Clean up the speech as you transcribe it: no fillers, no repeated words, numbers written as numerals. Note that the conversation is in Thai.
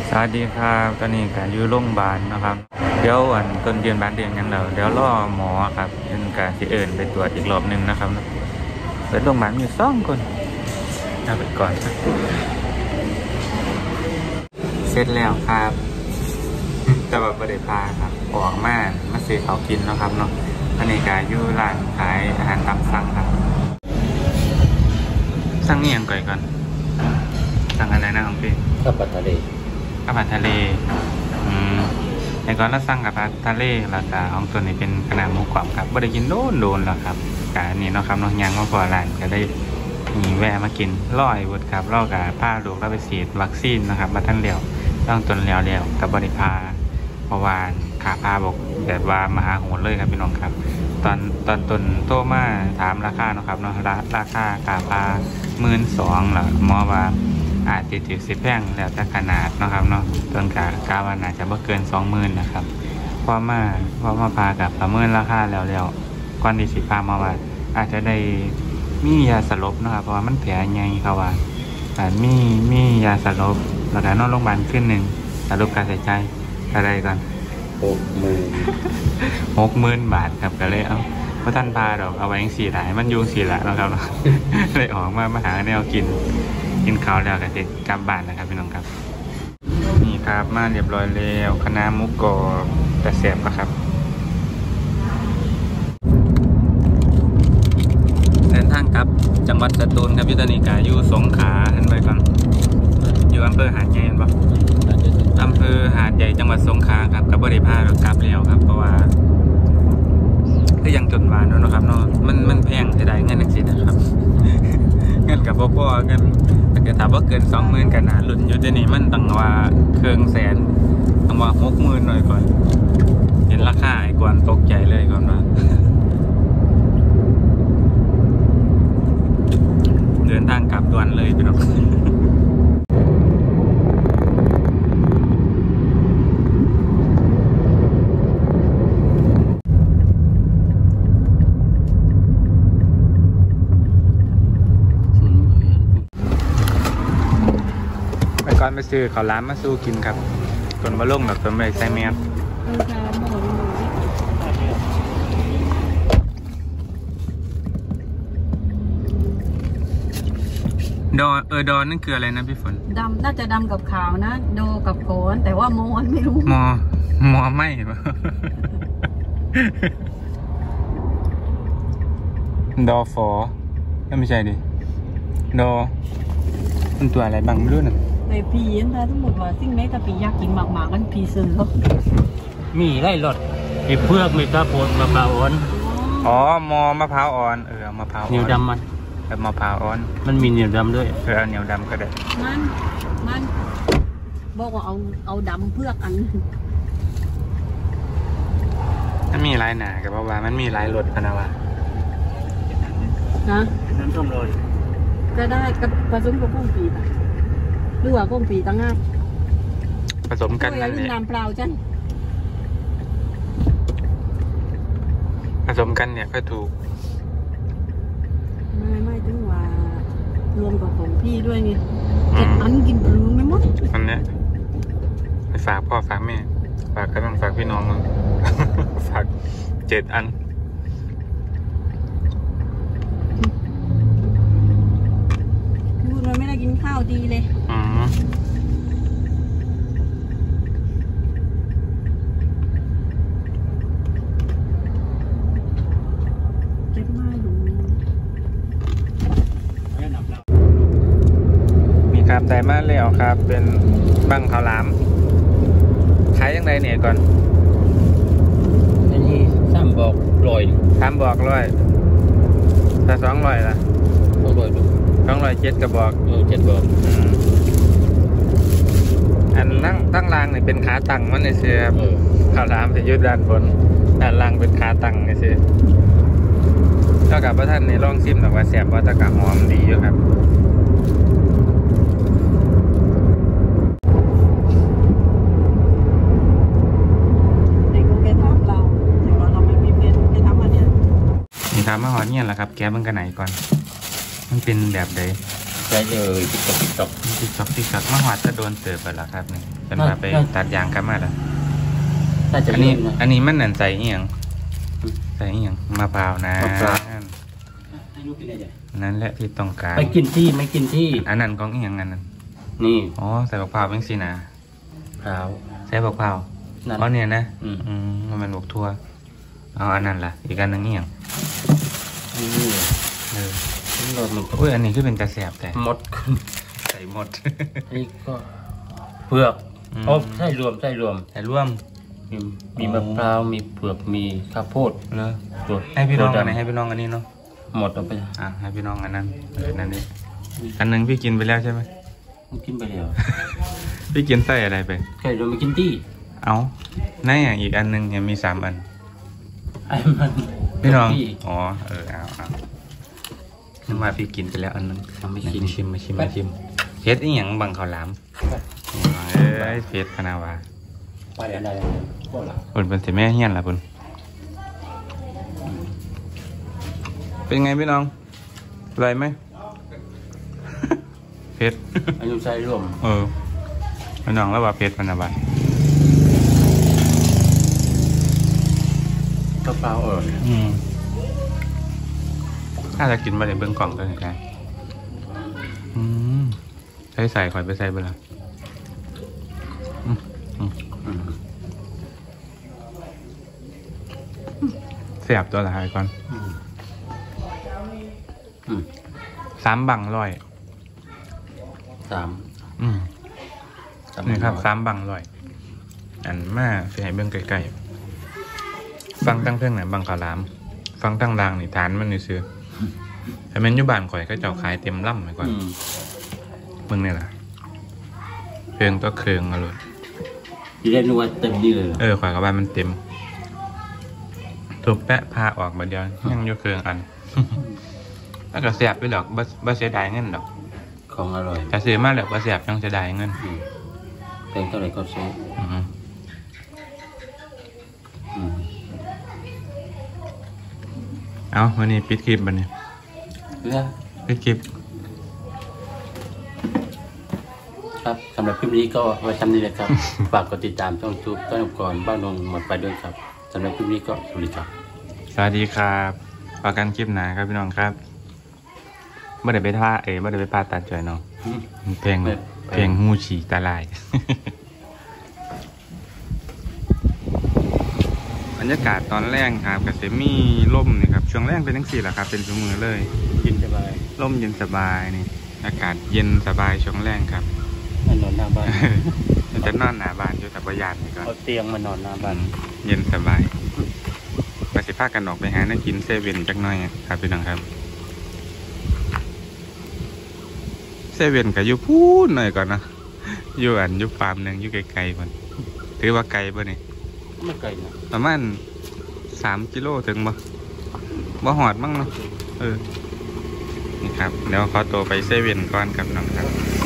สวัสดีครับตอนนี้ก็อยู่โรงพยาบาลนะครับเดี๋ยวต้นเดือนบานเดือนยังเดี๋ยวรอหมอครับเป็นการสิไปตรวจอีกรอบหนึ่งนะครับเปิดโรงพยาบาลมี2 คนเอาไปก่อนเสร็จแล้วครับแต่ว่าไม่ได้พาครับออกมาซื้อเขากินนะครับเนาะอันนี้ก็อยู่ร้านขายอาหารตามสั่งครับสั่งนี่ยังก่อนสั่งอะไรนะของพี่ข้าวผัดทะเลข้าวผัดทะเลแต่ก่อนเราสั่งกับผัดทะเลราคาของตัวนี้เป็นขนาดหมูกรอบครับไม่ได้กินโดนแล้วครับกะนี่เนาะครับน้องยังมาพอร้านก็ได้มีแวะมากินร้อยวุฒครับเรากับผ้าลูกเราไปฉีดวัคซีนนะครับมาทั้งเดียวต้องตนเลี้ยวกับบริพาเมื่อวานขาพาบอกแบบว่ามหาโหดเลยครับพี่น้องครับตอนตนโตมาถามราคาเนาะครับเนาะราคาขาพา12,000หรอหมอว่าอาจจะถือ10แพงแล้วแต่ขนาดนะครับเนาะต้นกาวันอาจจะไม่เกิน20,000นะครับเพราะมาพากับประเมินราคาแล้วก่อนที่สิพามาว่าอาจจะได้มียาสลบนะครับเพราะว่ามันแผลใหญ่เขาว่ามียาสลบแล้วก็นอนโรงพยาบาลขึ้นหนึ่งสรุปการใส่ใจอะไรก่อน60,000 บาทครับก็เลยเอาเพราะท่านพาเราเอาไว้ยัง4 หลายมันยุง4 หละนะครับเลยออกมาหาแนวกินข้าวแล้วก็จะกลับบ้านนะครับพี่น้องครับนี่ครับมาเรียบร้อยแล้วคณะหมูกรอบแต่แสบครับเดินทางครับจังหวัดสตูลครับยุทธนิกาอยู่สงขลาเห็นไปก่อนอยู่อำเภอหาดใหญ่เห็นปะอำเภอหาดใหญ่จังหวัดสงขลาครับกับบริพาเรากลับแล้วครับเพราะว่าก็ยังจนวานนะครับเนาะมันแพงเสียดายเงินนักสินะครับเงินกับพ่อเงินแต่ถามว่าเกิน20,000กันนะหลุดอยู่ที่นี่มันตั้งว่าเครื่องแสนตั้งว่า60,000หน่อยก่อนเห็นราคาไอ้ก่อนตกใจเลยก่อนว่าเดินทางกลับด่วนเลยพี่น้องก่อนไปซื้อข้าวร้านมาสู้กินครับคนมาลงแบบตัวไม่ใส่แมสดอนั่นคืออะไรนะพี่ฝนดำน่าจะดำกับขาวนะโดกับโขนแต่ว่ามอนไม่รู้มอไม่ดอฟอไม่ใช่ดิดอมันตัวอะไรบ้างไม่รู้นะแต่ผีนะทั้งหมดว่าสิ่งแม้กับผีอยากกินหมากๆกันผีซื้อมีไร่หลอดมีเพือกมีตะโพดมะพร้าวอ่อนอ๋อมะพร้าวอ่อนมะพร้าวเหนียวดำมันมะพร้าวอ่อนมันมีเหนียวดำด้วยเหนียวดำก็ได้มันบอกว่าเอาดำเพือกอันมันมีลายหนากับว่ามันมีลายรถพนาวะนะน้ำส้มโรยก็ได้กับผสมกับกุ้งปีป่ะหรือว่ากุ้งปีตั้งง่ายผสมกันนั่นเองน้ำเปล่าจันผสมกันเนี่ยก็ถูกไม่ถึงว่ารวมกับของพี่ด้วยนี่อันกินปรุงไม่หมดอันเนี้ยไปฝากพ่อฝากแม่ฝากก็ต้องฝากพี่น้องฝาก7 อันพูดมันไม่ได้กินข้าวดีเลยครับแต่มาแล้วครับเป็นบังข้าวหลามขายยังไงเนี่ยก่อนอันนี้3 บอก 3 บอกร้อยถ้า200ล่ะ207กระบอก 7 บอกอันตั้งรางเนี่ยเป็นขาตั้งมันในเสื้อข้าวหลามจะยืดด้านบนด้านล่างเป็นขาตั้งในเสื้อเท่ากับพระท่านในลองซิมหน่อยว่าแสบว่าตะกะหอมดีอยู่ครับครับมาหอดเนี่ยแหละครับแกะมันกันไหนก่อนมันเป็นแบบใดใช่เลยติ๊กต๊อกมาหอดจะโดนเติบไปแล้วครับนี่เป็นมาไปตัดยางกลับมาแล้วน่าจะอันเล่นี้นนะอันนี้มันนั่นใส่เอียงใส่เอียงมะพร้าวนะมะพร้าวนั่นนั่นแหละที่ต้องการไม่กินที่ไม่กินที่อันนั้นของเอียงอันนั้นนี่อ๋อใส่มะพร้าวเป็นสินะพร้าวใส่มะพร้าวนั่นอ๋อเนี่ยนะอืมมันบวกทั่วเอาอันนั้นล่ะอีกอันหนึงเอียงนี่เออรสมันก็อุ้ยอันนี้คือเป็นตาแสบแต่มดใส่หมดนี่ก็เผือกอืมโอ้ไส้รวมใส่ร่วมมีมะพร้าวมีเผือกมีข้าวโพดเลยตัวให้พี่น้องตัวอันไหนดำให้พี่น้องอันนี้เนาะหมดเอาไปให้พี่น้องอันนั้นนั่นดิอันหนึงพี่กินไปแล้วใช่ไหมมันกินไปแล้วพี่กินไส้อะไรไปไข่รวมไม่กินที่เอาในอย่างอีกอันหนึงยังมี3 อันไอ้มันพี่น้องที่อ๋อเอานึกว่าพี่กินไปแล้วอันหนึงทำไม่กินมาชิมเพชรอีหยังบังข้าวหลามเอ้ยเพชรพนาวาไปอะไรก็ละเพิ่นเป็นสิแม่เฮียนล่ะเพิ่นเป็นไงพี่น้องอร่อยไหม เพชรอายุไส้รวมพี่น้องแล้วว่าเพชรพนาวากระเป๋าถ้าจะกินมาเดี๋ยวเบิ่งกล่องตัวไหนกันใส่ข่อยไปใส่เบล่าเสียบตัวละหายก่อน3 บังร้อยสามนี่ครับ3 บังร้อยอันมาเสียให้เบิ่งใกล้ๆฟังตั้งเพิ่งไหนบังขาวหลามฟังตั้งรางนี่ฐานมันนี่ซื้อแต่เมนอยูบ้านข่อยก็เจ้าขายเต็มล่ำไปก่อนเบิ่งนี่แหละเครื่องก็เครื่องอร่อยที่ได้นวดเต็มที่เลยข่อยกับบ้านมันเต็มทุบแปะพาออกมาเดียวยังอยู่เครื่องอัน แล้วก็เสียบไปดอกบ่เสียดายเงินดอกของอร่อยแต่ซื้อมาแล้วบ่เสียบยังเสียดายเงินแพงเท่าไหร่ก็ซื้อเอาวันนี้ปิดคลิปบันนี้เนี่ยปิดคลิปครับสำหรับคลิปนี้ก็ไว้ทำนี้เลยครับ ฝากกดติดตามช่องยูทูบต้นก่อนบ้านนงหมดไปด้วยครับสำหรับคลิปนี้ก็สวัสดีครับสวัสดีครับฝากกันคลิปหนาครับพี่น้องครับไม่ได้ไปท่าไม่ได้ไปผ่าตัดจ่อยเนาะเพลงหูฉี่ตาลาย บรรยากาศตอนแรกครับกับเซมีล่มนี่ครับช่วงแรกเป็นทั้ง4แหละครับเป็นชั่วมือเลยกินสบายล่มเย็นสบายนี่อากาศเย็นสบายช่วงแรกครับมานอนหน้าบ้านจะนอนหนาบ้านอยู่แต่ประหยัดนี่ก่อนเอาเตียงมานอนหน้าบ้านเย็นสบายไปสิพากันออกไปหาน้ำกินเซเว่นจักหน่อยครับพี่น้องครับเซเว่นก็อยู่พูดหน่อยก่อนนะอยู่อยู่ฟาร์มหนึ่งอยู่ไกลๆมันถือว่าไกลป่ะนี่ไม่ไกลนะประมาณ3 กิโลถึงบ่หอดมั้งเนาะนี่ครับเดี๋ยวขอตัวไปเซเว่นก่อนครับน้องครับ